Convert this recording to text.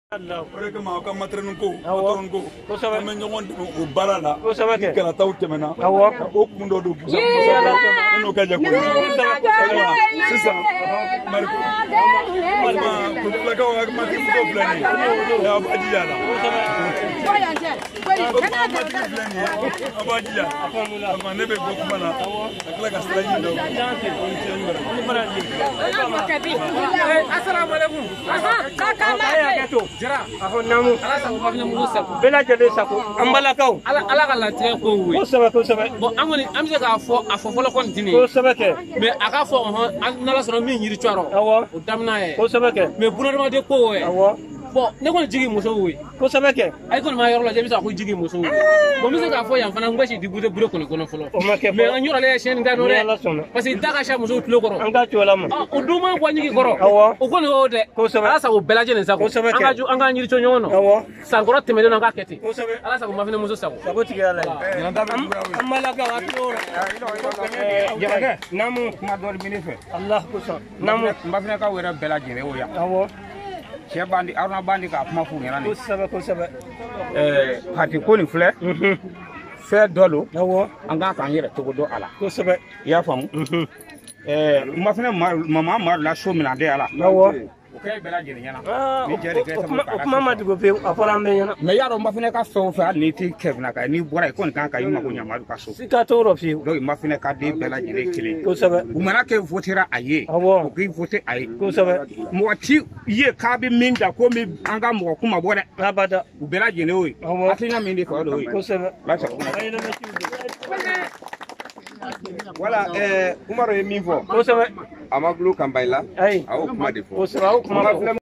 Ore kama ka matren ko matron ko me ñogon o barala kala taw temena o kundo do busa no ka jako sisa mariko alma ko la ka wa ma ki ko plani ya baji yala abaji ya ama nebe go kumana akla ka sala ni do assalamu alaikum jara ahon namu ala sa ko fafna mu sako bela jade sako ambala kaw ala ka la tigɛ ko we ko sɛbɛ bon amoni am se ka fɔ a fɔ fɔlɔ kon dini ko sɛbɛ kɛ mais aka fɔ an nala sɔrɔ min yiri cɔrɔ awɔ o damna ye ko sɛbɛ kɛ mais bunadama de ko we awɔ bon ne kɔni jigi muso we ko sɛbɛ kɛ ay kɔni ma yɔrɔ la jɛbi sa ko jigi muso we bon mi se ka fɔ yan fana ngasi di bude kɔni kɔnɔ fɔlɔ o ma kɛ mais an yɔrɔ le sɛni ka no ni dɛ ala sɔnna parce que da ka sha muso tulo kɔrɔ an ka cola ma o du ma bɔ ɲigi kɔrɔ awɔ o kɔni o dɛ ko sɛbɛ ala sago bɛɛ lajɛlen sago kosɛbɛ kɛ an ka yiri to ɲɔgɔn nɔ awɔ sankɔrɔ tɛmɛlen an ka kɛ ten ko sɛbɛ ala sago mafine muso sago sako tigɛ ala ye ambala kaw atoro Jabakɛ namu kuma dɔ ɲini fɛ allah ko sɔn namu n b'a fɛ ka wɛrɛ bɛɛ lajɛlen o yan awɔ cɛ bandi aruna bandi ka kuma f'u ɲɛna ko nin sɛbɛ parti ko nin filɛ fɛn dɔ lo awɔ an kan k'an yɛrɛ cogo dɔn a la ko sɛbɛ i y'a faamu n b'a fɛ mama mari la so mina de a la awɔ o kɛ bɛɛ lajɛlen ɲɛna ni cɛ de kɛ o kuma ma dogo pewu a fɔra an bɛ ɲɛna mais i y'a dɔn n b'a fɛ ka fɛn o fɛn hali n'i tɛ kɛfina kan n'i bɔra yen kɔni kan ka i mago ɲamadu ka so si ka t'o rɔ fiyewu donc n b'a fɛ ka den bɛɛ lajɛlen kelen kosɛbɛ u mana kɛ votera a ye awɔ o k'i vote a ye kosɛbɛ mɔgɔ ti ye k'a bɛ min da ko min an ka mɔgɔ kuma bɔ dɛ abada u bɛɛ lajɛlen o ye awɔ hakilina min de fɔ o ye kosɛbɛ Wala Umaru ye min fɔ kosɛbɛ a ma gulo kan bayila ayi a y'o kuma de fɔ kosɛbɛ a y'o kuma fɔ